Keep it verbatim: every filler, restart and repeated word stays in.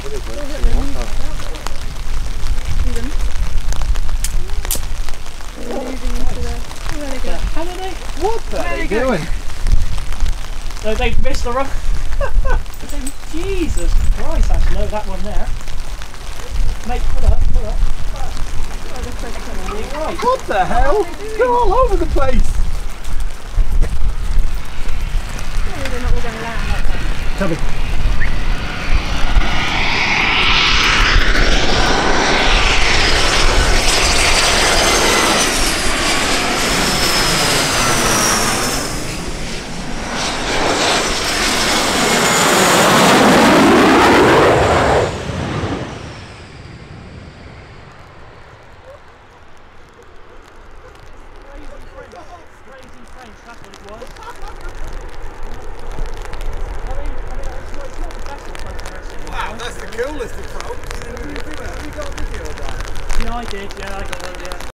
What the hell are you doing? So they've missed the run. Jesus Christ, actually, no, that one there. Mate, pull up, pull up. Right. What the hell? They're all over the place. They're not all going to land like that. Tell me. Crazy French, that's what it was. Wow, that's the coolest approach. Have you got a video of that? Yeah, I did, yeah, I got one, yeah.